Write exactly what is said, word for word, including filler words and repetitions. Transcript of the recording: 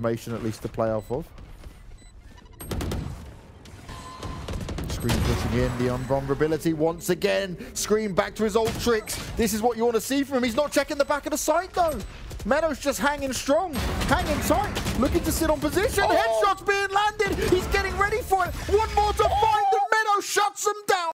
information at least to play off of. ScreaM pushing in the invulnerability once again. ScreaM back to his old tricks. This is what you want to see from him. He's not checking the back of the site though. Meddo's just hanging strong, hanging tight, looking to sit on position. Oh. Headshots being landed. He's getting ready for it. One more to find, and Meddo shuts him down.